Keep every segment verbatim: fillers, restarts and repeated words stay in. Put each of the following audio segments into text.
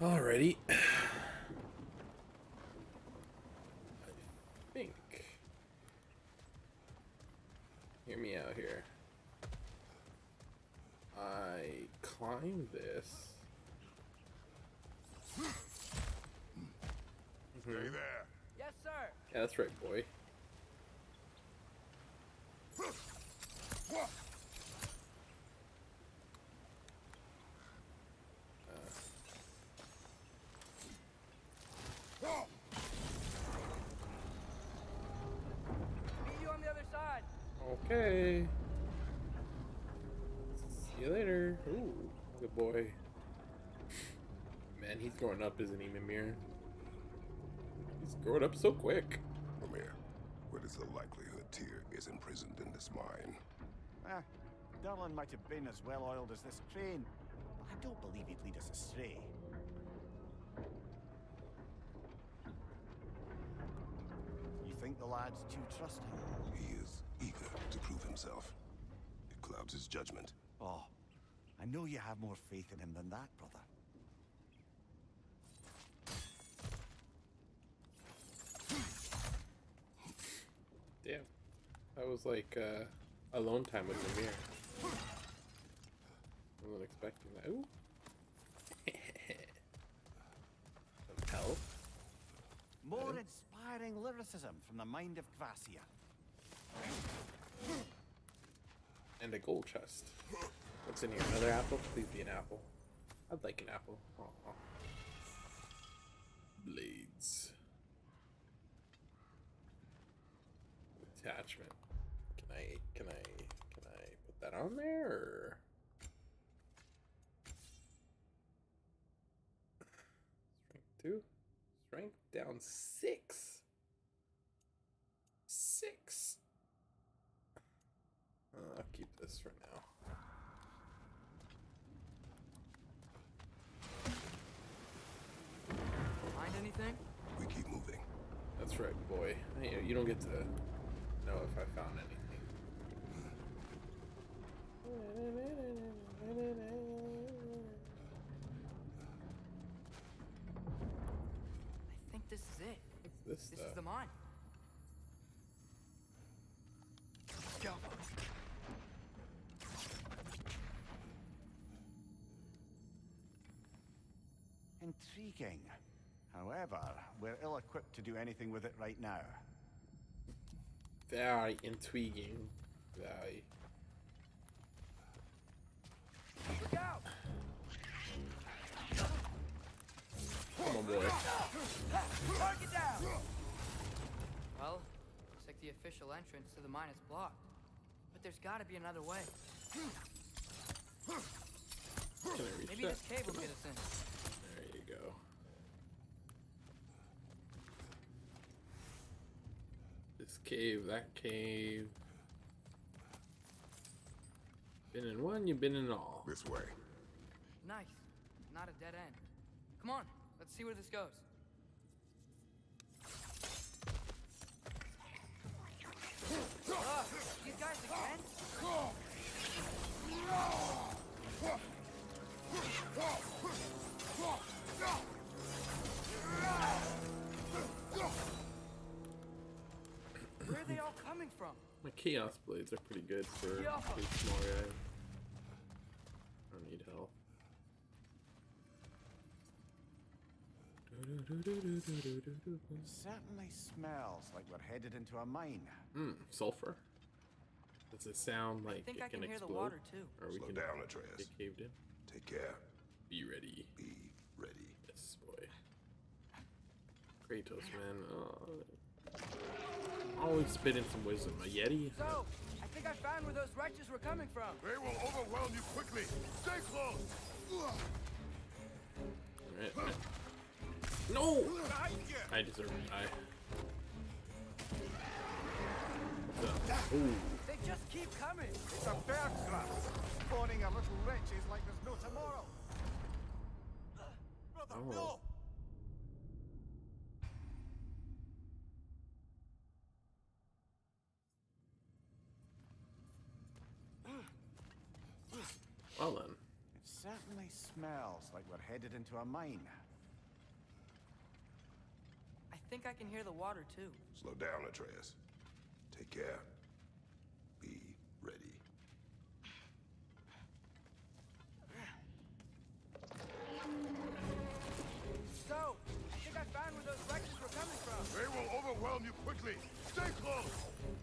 Alrighty. I think. Hear me out here. I climb this. Stay there. Yes, sir. Yeah, that's right, boy. Meet you on the other side. Okay. See you later. Ooh, good boy. Man, he's growing up, isn't he, Mimir? He's growing up so quick. Mimir, what is the likelihood Tyr is imprisoned in this mine? Ah, Derlin might have been as well-oiled as this train, but I don't believe he'd lead us astray. You think the lad's too trusting? He is eager to prove himself. It clouds his judgment. Oh, I know you have more faith in him than that, brother. Damn. That was like uh, alone time with Mimir. I wasn't expecting that. Ooh. Some health. More Okay. inspiring lyricism from the mind of Gracia. And a gold chest. What's in here? Another apple? Please be an apple. I'd like an apple. Aw. Blades. Attachment. Can I can I can I put that on there or strength two? Strength down six. Six. Uh, I'll keep this for now. Find anything? We keep moving. That's right, boy. Hey, you don't get to know if I found anything. I think this is it. What's this This stuff? is the mine. Go. Intriguing. However, we're ill-equipped to do anything with it right now. Very intriguing. Very. Look out! Come on, boy. Target down! Well, looks like the official entrance to the mine is blocked. But there's gotta be another way. Can I reach Maybe that? this cave will get us in. There you go. This cave, that cave. Been in one, you've been in all. This way. Nice. Not a dead end. Come on, let's see where this goes. Ugh, these guys again? Where are they all coming from? My chaos blades are pretty good for Yeah. big small guys. I don't need help. Certainly smells like we're headed into a mine. Hmm, sulfur. Does it sound I like think it I can can hear the explode? water too. Or we Slow can down, Atreus. get caved in? Take care. Be ready. Be ready. Yes, boy. Kratos, man. Uh, always spitting some wisdom. A Yeti? So, I think I found where those wretches were coming from. They will overwhelm you quickly. Stay close. Alright, alright. No! I deserve to die. What's up? Ooh. They just keep coming. It's a bear trap, spawning a little wretches like there's no tomorrow. Brother, Oh. no! Well then. It certainly certainly smells like we're headed into a mine. I think I can hear the water too. Slow down, Atreus. Take care. Be ready. So, I think I found where those wrecks were coming from. They will overwhelm you quickly. Stay close.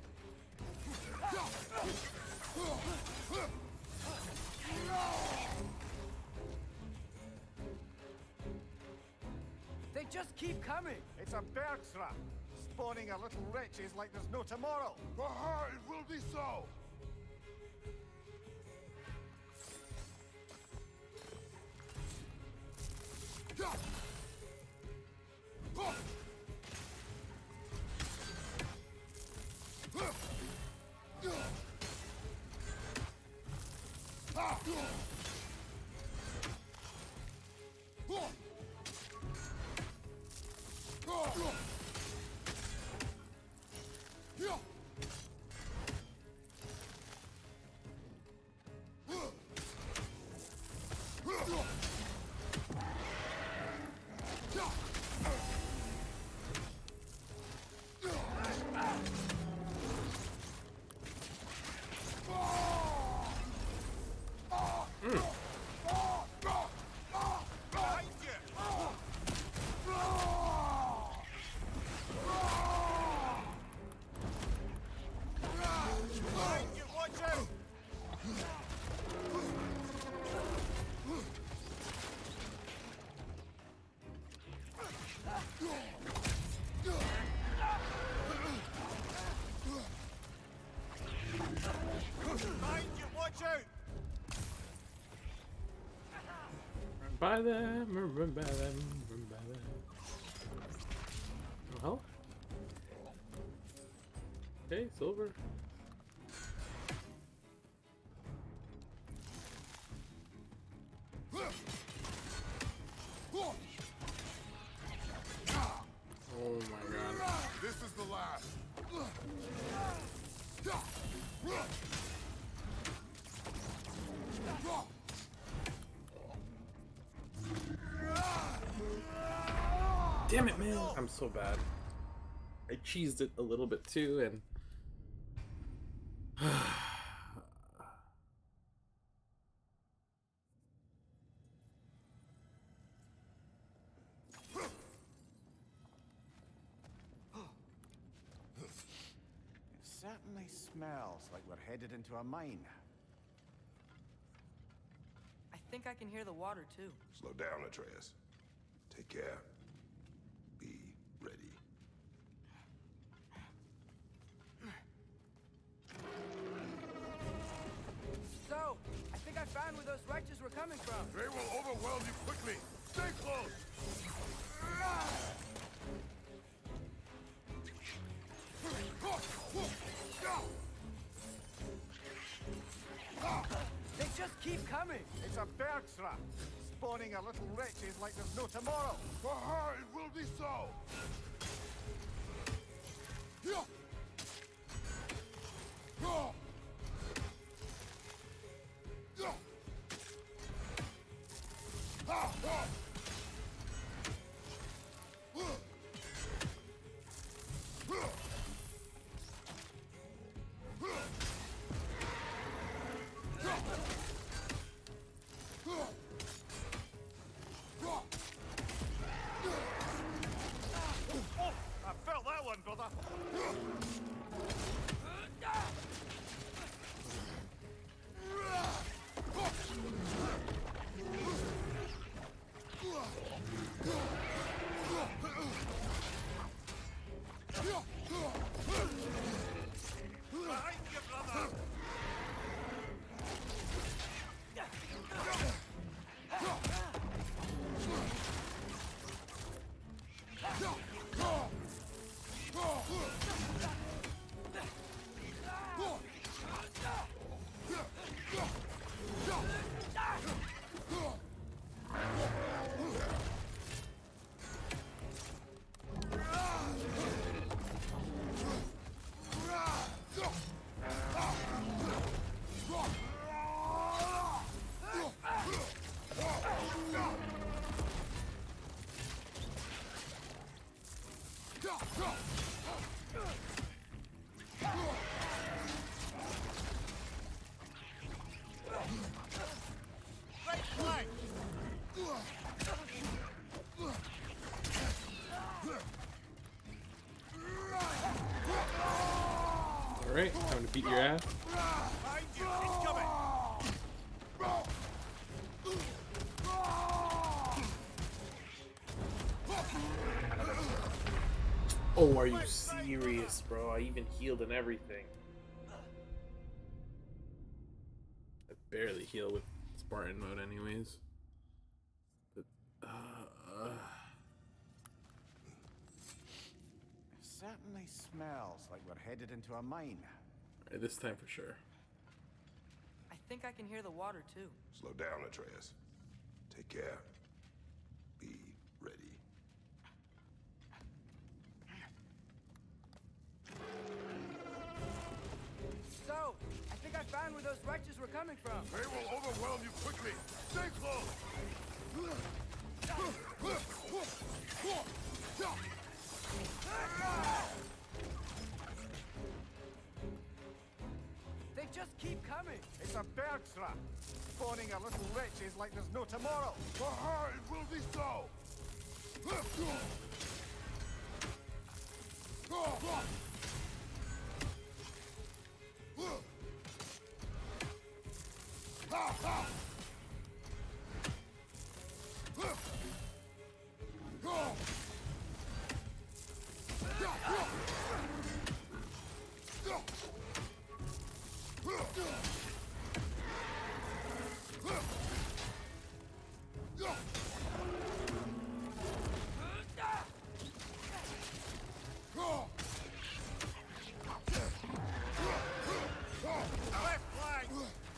They just keep coming. It's a bergtrap, spawning a little wretches like there's no tomorrow. For her, it will be so. By them, run by them, run by them. Well, okay, silver. Oh my god. This is the last. Damn it, man! I'm so bad. I cheesed it a little bit too, and It certainly smells like we're headed into a mine. I think I can hear the water too. Slow down, Atreus. Take care. Be ready. So, I think I found where those wretches were coming from. They will overwhelm you quickly. Stay close. They just keep coming. It's a bergtrap, spawning a little wretches like there's no tomorrow. For her, it will be so. I felt that one, brother. Right flank! Alright, time to beat your ass. Behind you! Incoming! Oh, are you serious, bro? I even healed and everything. I barely heal with Spartan mode anyways. But, uh, uh. It certainly smells like we're headed into a mine. Alright, this time for sure. I think I can hear the water too. Slow down, Atreus. Take care. Be ready. So, I think I found where those wretches were coming from. They will overwhelm you quickly. Stay close. They just keep coming. It's a bird trap. Spawning our little wretches like there's no tomorrow. For her, it will be so. Left flank!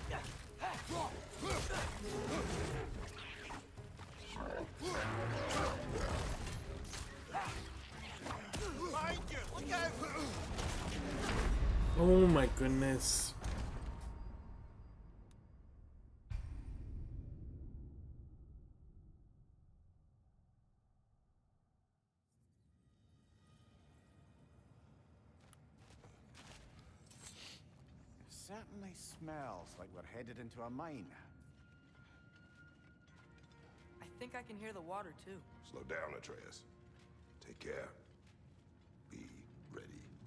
Behind you! Look out! Oh my goodness. It certainly smells like we're headed into a mine. I think I can hear the water too. Slow down, Atreus. Take care. Be ready.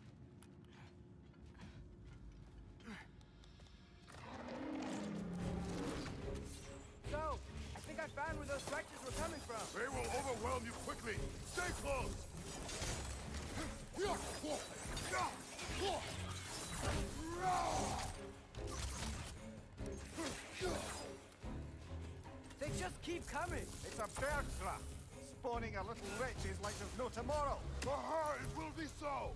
So, I think I found where those wretches were coming from. They will overwhelm you quickly. Stay close. They just keep coming. It's a bird trap. Spawning our little wretches like there's no tomorrow. For her, it will be so.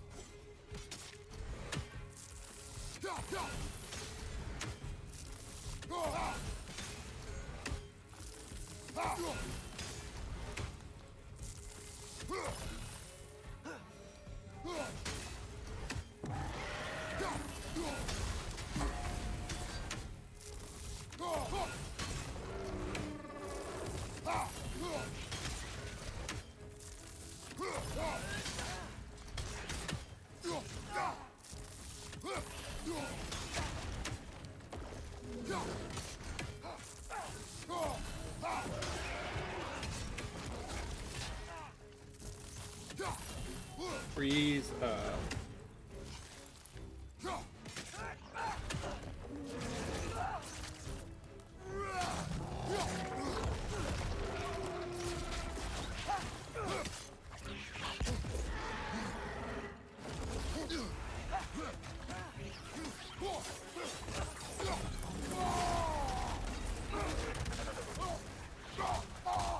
Freeze. Uh.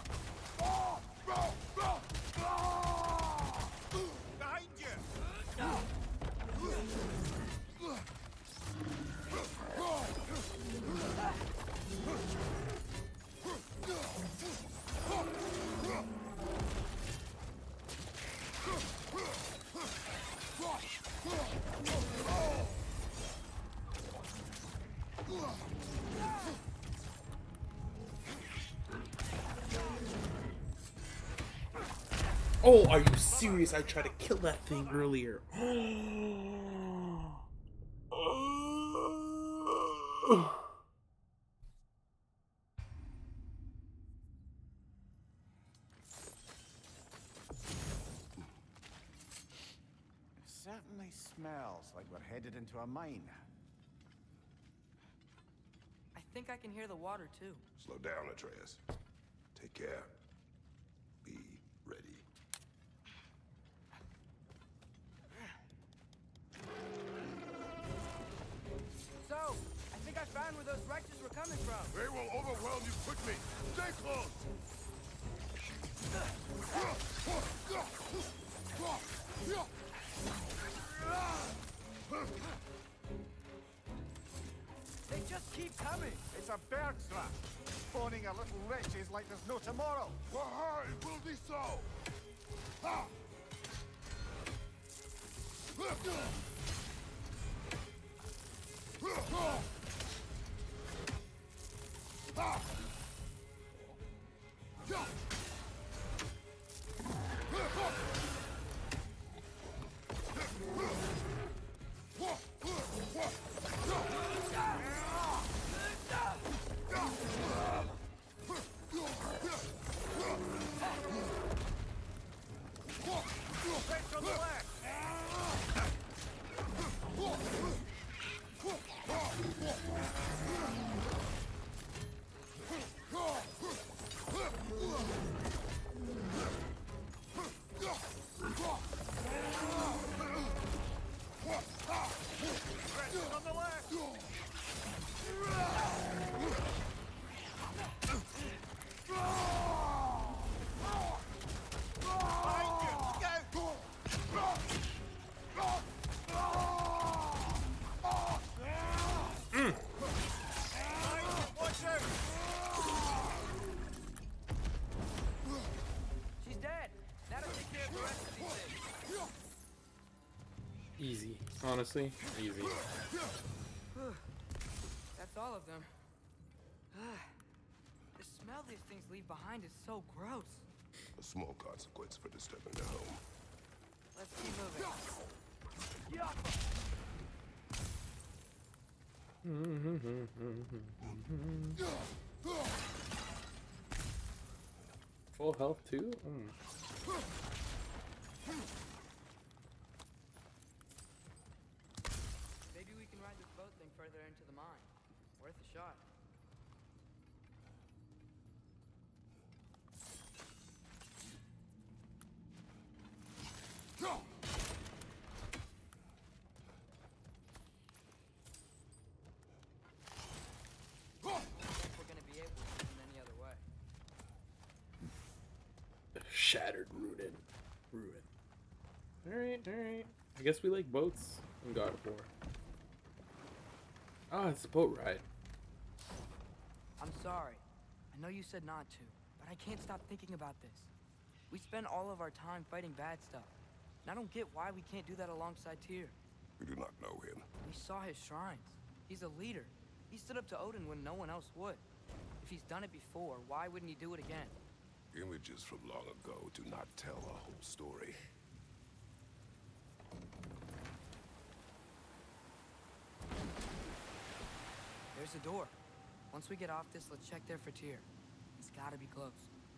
Behind you! Oh, are you serious? I tried to kill that thing earlier. It certainly smells like we're headed into a mine. I think I can hear the water too. Slow down, Atreus. Take care. Be ready. So, I think I found where those wretches were coming from. They will overwhelm you quickly. Stay close. They just keep coming. It's a bird trap. Spawning our little wretches like there's no tomorrow. For her, it will be so. Ha! She's dead. That'll take care of the rest of these things. Easy. Honestly, easy. That's all of them. The smell these things leave behind is so gross. A small consequence for disturbing their home. Let's keep moving. Full health too? Mm. Maybe we can ride this boat thing further into the mine. Worth a shot. I don't think we're gonna be able to in any other way. Shattered, rooted, ruin. Alright, alright. I guess we like boats in God of War. Ah, it's a boat ride. I'm sorry. I know you said not to, but I can't stop thinking about this. We spend all of our time fighting bad stuff. And I don't get why we can't do that alongside Tyr. We do not know him. We saw his shrines. He's a leader. He stood up to Odin when no one else would. If he's done it before, why wouldn't he do it again? Images from long ago do not tell a whole story. There's a door. Once we get off this, let's check there for Tyr. It's gotta be close.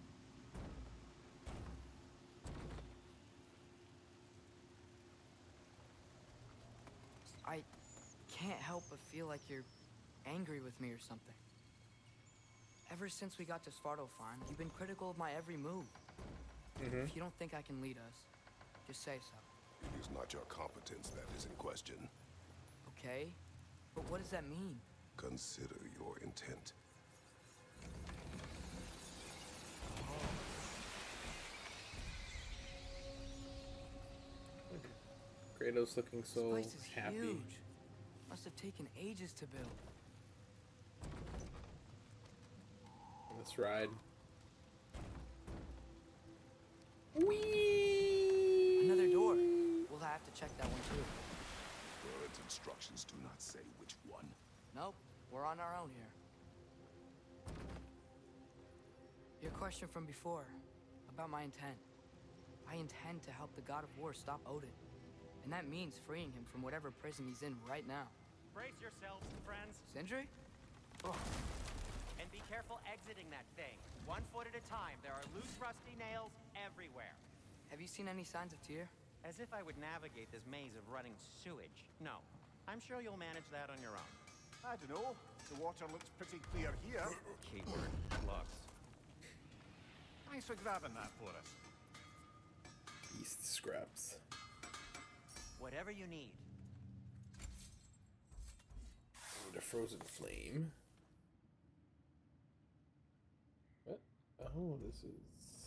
I can't help but feel like you're angry with me or something. Ever since we got to Svartalfheim, you've been critical of my every move. Mm-hmm. If you don't think I can lead us, just say so. It is not your competence that is in question. Okay? But what does that mean? Consider your intent. Kratos looking so This place is happy. huge. Must have taken ages to build. Let's ride. Whee! Another door. We'll have to check that one too. Bird's instructions do not say which one. Nope, we're on our own here. Your question from before, about my intent. I intend to help the god of war stop Odin. And that means freeing him from whatever prison he's in right now. Brace yourselves, friends, Sindri? Oh, and be careful exiting that thing. One foot at a time. There are loose, rusty nails everywhere. have you seen any signs of Tyr? As if I would navigate this maze of running sewage. No. I'm sure you'll manage that on your own. I don't know. The water looks pretty clear here. Keyword, looks. Thanks for grabbing that for us. Beast scraps. Whatever you need. Need a frozen flame. What? Oh, this is.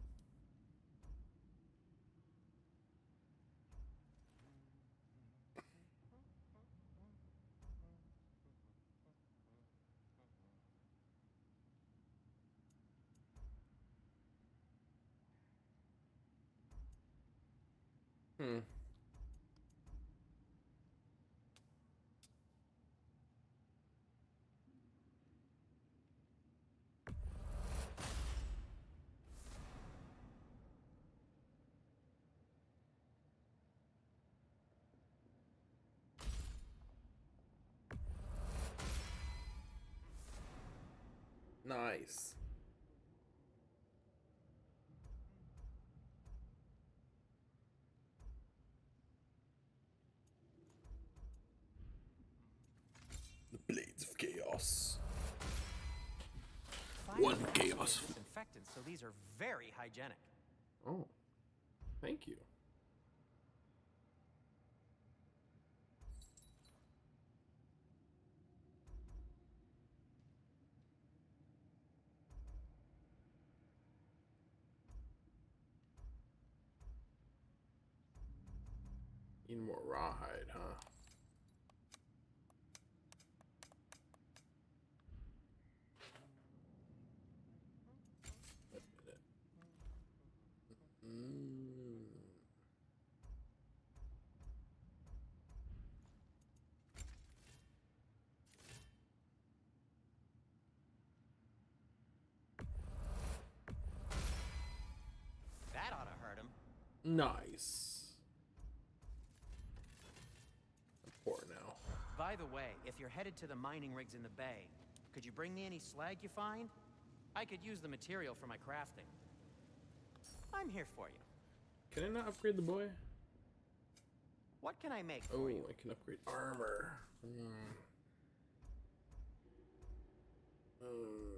Hmm. Nice. The Blades of Chaos. One Fire chaos. and disinfectants, so these are very hygienic. Oh, thank you. Need more rawhide, huh? Wait a minute. Mm. That ought to hurt him. Nice. I'm poor now. By the way, if you're headed to the mining rigs in the bay, could you bring me any slag you find? I could use the material for my crafting. I'm here for you. Can I not upgrade the boy? What can I make Oh, for you? I can upgrade armor. Hmm. Uh,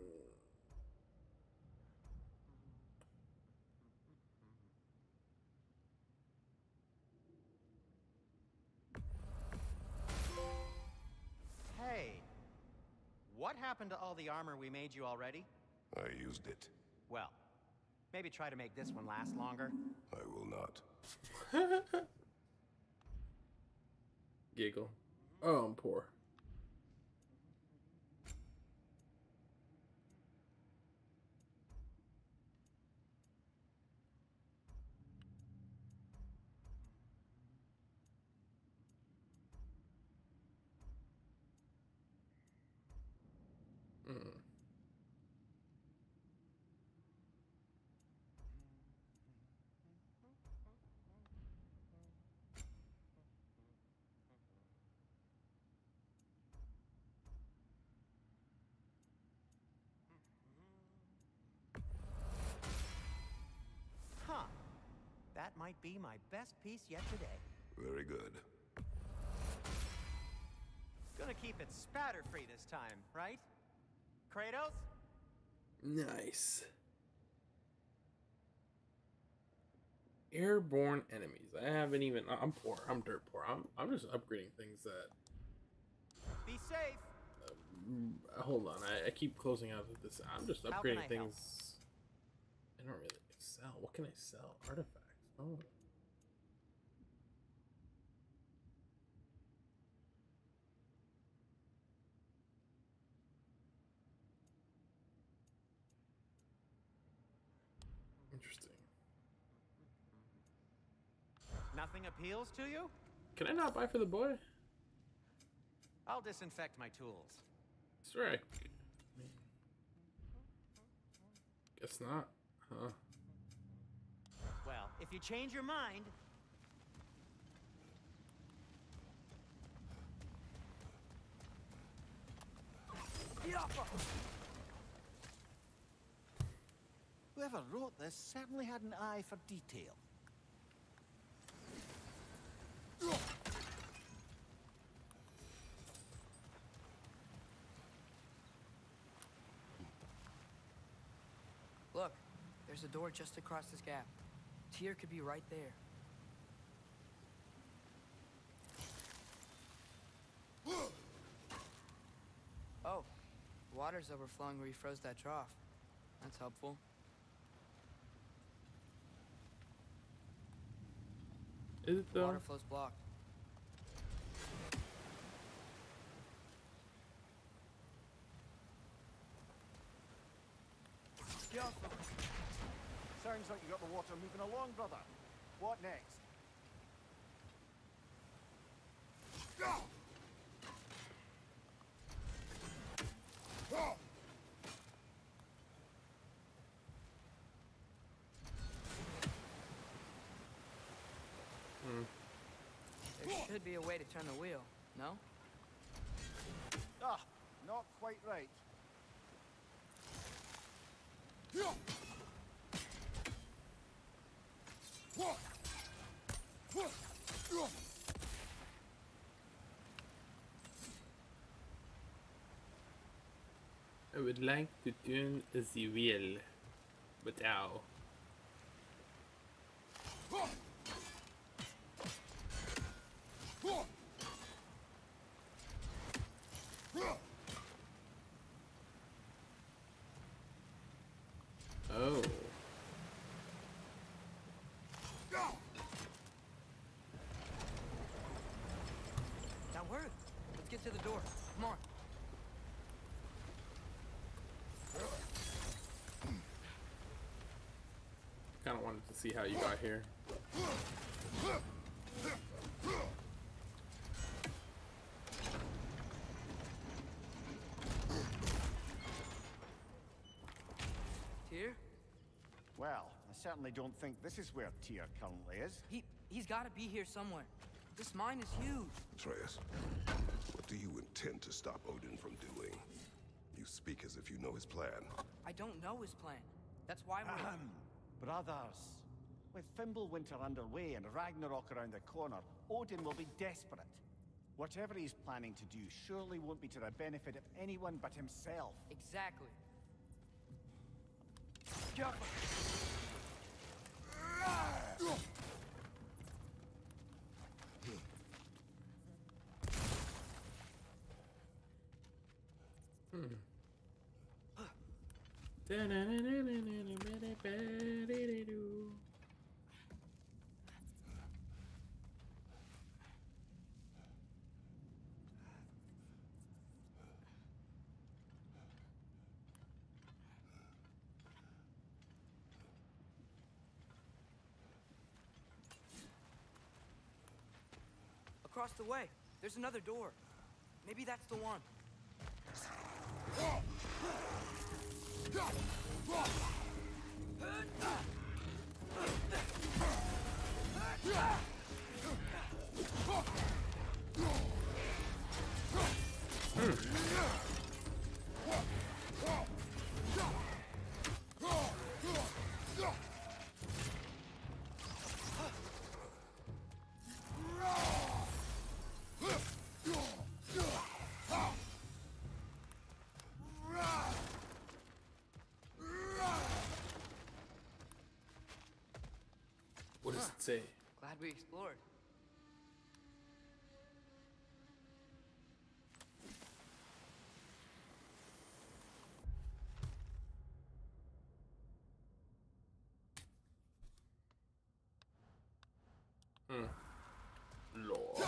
Hey, what happened to all the armor we made you already? I used it. Well, maybe try to make this one last longer. I will not. Giggle. Oh, I'm poor. Mm. Huh. That might be my best piece yet today. Very good. Gonna keep it spatter-free this time, right? Kratos? Nice. Airborne enemies. I haven't even. I'm poor. I'm dirt poor. I'm. I'm just upgrading things that. Be safe. Um, hold on. I, I keep closing out of this. I'm just How can upgrading I help? things. I don't really sell. What can I sell? Artifacts. Oh. Interesting. Nothing appeals to you? Can I not buy for the boy? I'll disinfect my tools. Strike. Guess not. Huh. Well, If you change your mind... Get off her! Whoever wrote this certainly had an eye for detail. Look, there's a door just across this gap. Tyr could be right there. Oh, water's overflowing where you froze that trough. That's helpful. Is it though? Water flow's blocked. Get off her. Sounds like you got the water moving along, brother. What next? Hmm. There should be a way to turn the wheel, no? Ah, not quite right. I would like to turn the wheel, but ow. Oh. That worked. Let's get to the door. Come on. Kind of wanted to see how you got here. Tyr? Well, I certainly don't think this is where Tyr currently is. He, he's gotta be here somewhere. This mine is huge. Atreus, what do you intend to stop Odin from doing? You speak as if you know his plan. I don't know his plan. That's why we're... Ahem. Brothers, with Fimbulwinter underway and Ragnarok around the corner, Odin will be desperate. Whatever he's planning to do surely won't be to the benefit of anyone but himself. Exactly. Jump! Hmm. Across the way, there's another door. Maybe that's the one. What does it say? Glad we explored. Hmm. Lord.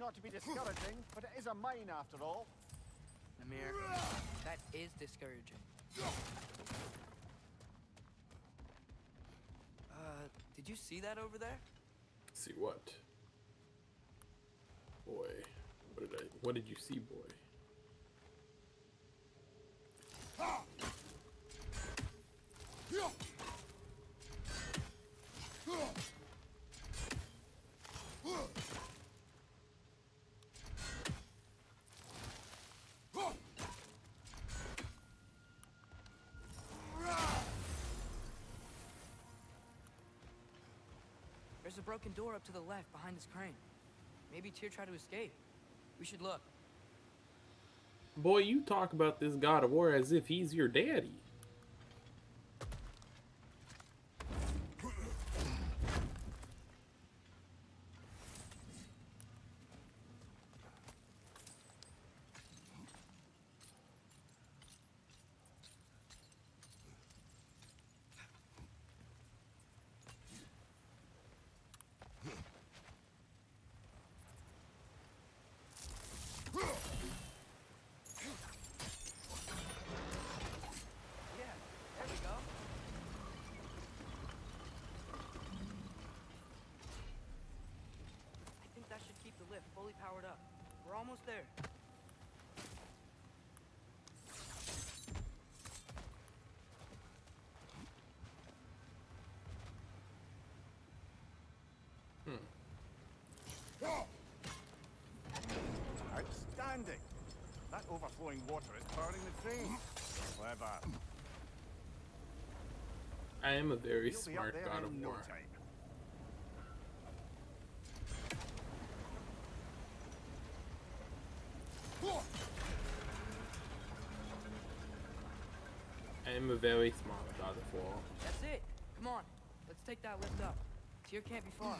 not to be discouraging, but it is a mine after all. Amir, that is discouraging. Uh, did you see that over there? See what? Boy, what did I? What did you see, boy? There's a broken door up to the left behind this crane. Maybe Tyr tried to escape. We should look. Boy, you talk about this God of War as if he's your daddy. Fully powered up. We're almost there. Hmm. Outstanding. That overflowing water is powering the train. Clever. I am a very You'll smart God of no War. time. I am a very smart God of War. That's it. Come on. Let's take that lift up. Tyr can't be far.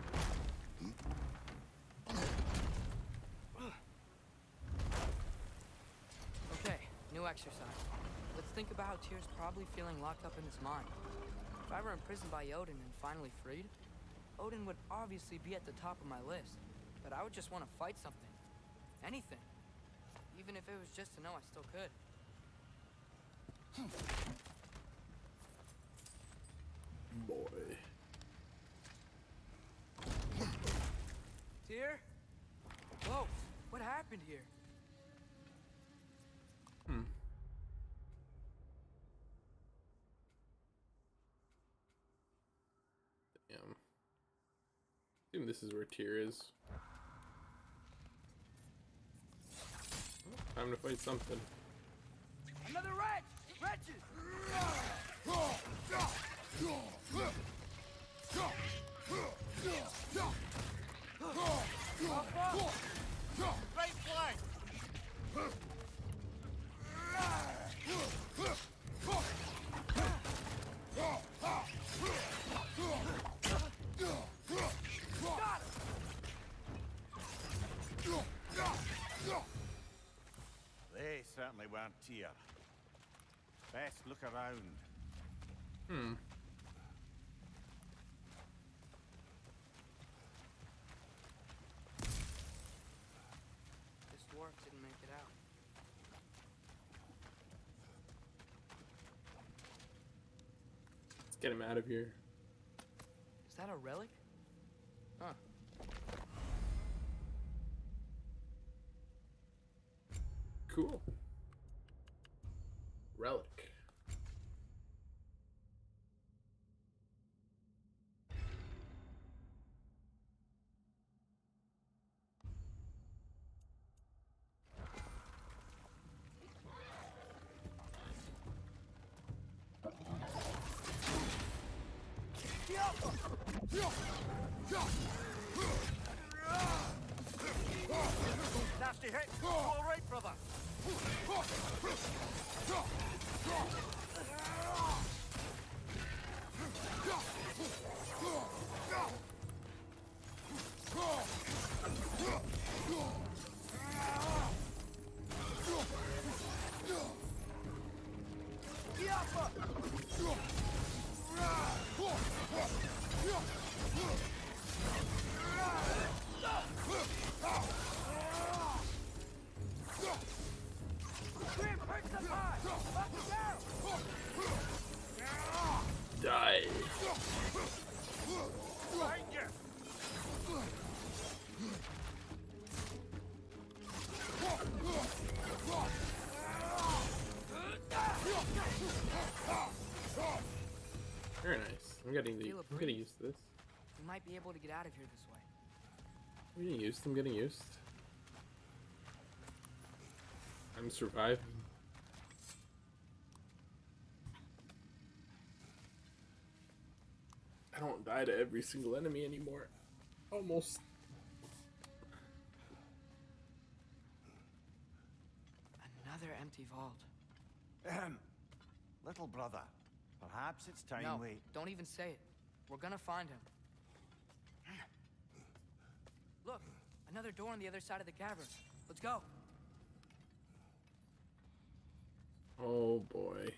Okay, new exercise. Let's think about how Tyr's probably feeling locked up in his mind. If I were imprisoned by Odin and finally freed, Odin would obviously be at the top of my list. But I would just want to fight something. Anything. Even if it was just to know I still could. Boy. Tyr? Whoa, what happened here? Hmm. Damn. I assume this is where Tyr is. Oh, time to fight something. Another wretch! Wretches! Right flank! They certainly weren't Tyr. Best look around. Hmm. This dwarf didn't make it out. Let's get him out of here. Is that a relic? Huh. Cool. Relic. Nasty hit. All right, brother. Rigs up high! Up and down! Die. Behind you! Very nice. I'm getting the. I'm getting used to this. We might be able to get out of here this way. I'm getting used. I'm getting used. I'm surviving. I don't die to every single enemy anymore. Almost. Another empty vault. Ahem. Little brother, perhaps it's time No, we... don't even say it. We're gonna find him. Look, another door on the other side of the cavern. Let's go. Oh boy.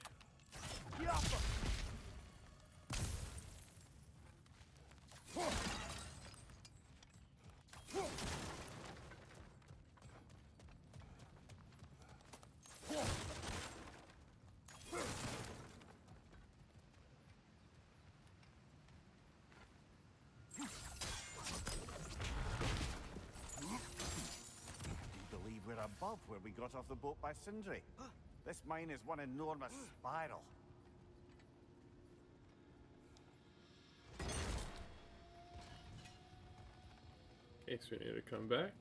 Believe we're above where we got off the boat by Sindri. This mine is one enormous spiral. Okay, so we need to come back.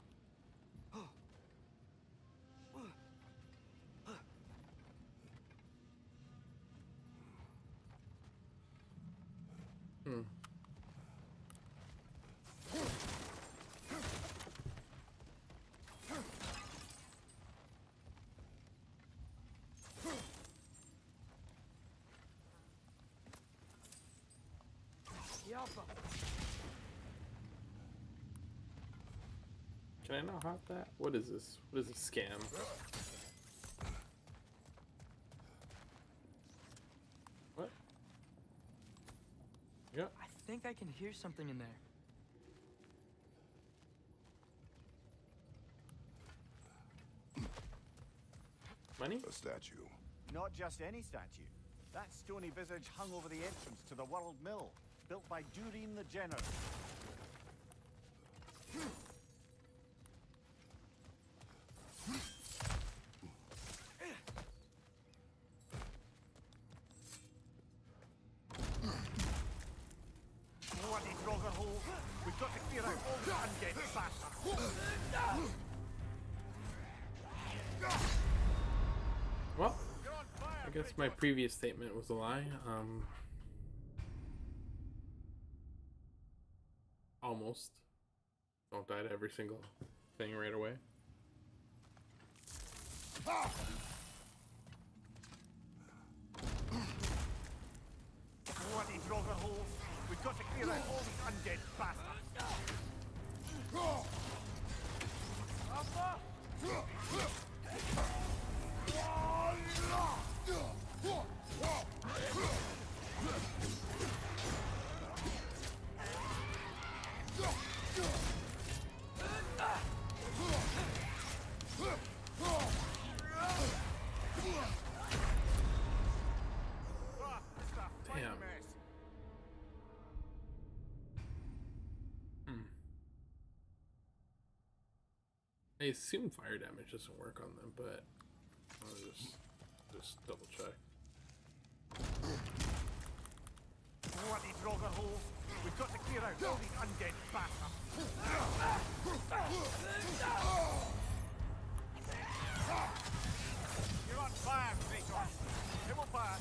Hmm. Can I not hop that? What is this? What is this scam? What? Yeah. I think I can hear something in there. Money? A statue. Not just any statue. That stony visage hung over the entrance to the World Mill, built by Durin the Generous. Bloody Draugr hole! We've got to clear out all the undead bastards! Well, I guess my previous statement was a lie. Um, almost. Don't die to every single thing right away. Bloody Draugr hole! We've got to clear out all these undead bastards! Damn. Hmm. I assume fire damage doesn't work on them, but I'll just just double check. Bloody Draugr hole! We've got to clear out all these undead bastards! You're on fire, Kratos! It will pass!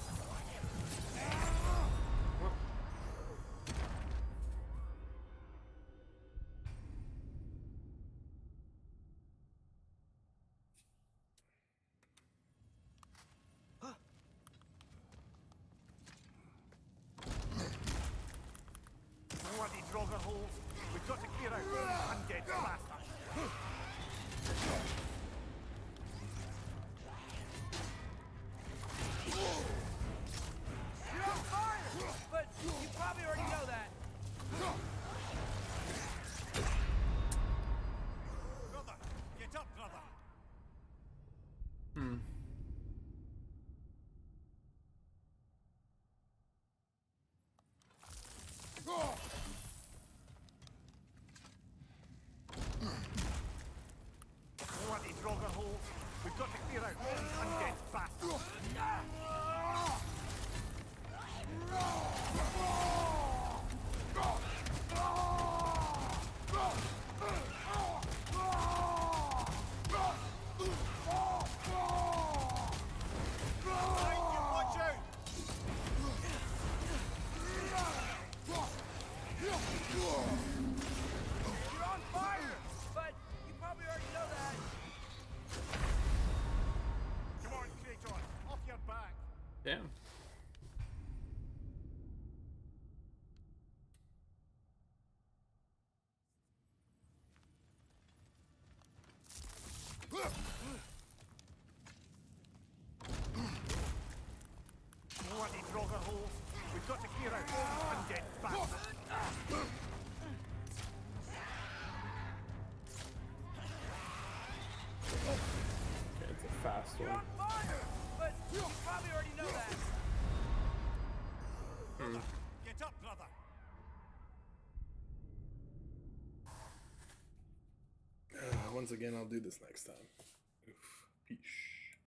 Bloody Draugr holes! We've got to clear out all these undead bastards! You're on fire! undead bastard! Watch out! You're on fire! But you probably already know that. Come on, Kratos, off your back! Damn. Bloody Draugr holes! We've got to clear out all these undead bastards! Okay, it's a fast You're one. on fire! But you probably already know that. Hmm. Get up, brother! Uh, once again, I'll do this next time. Oof. Peace.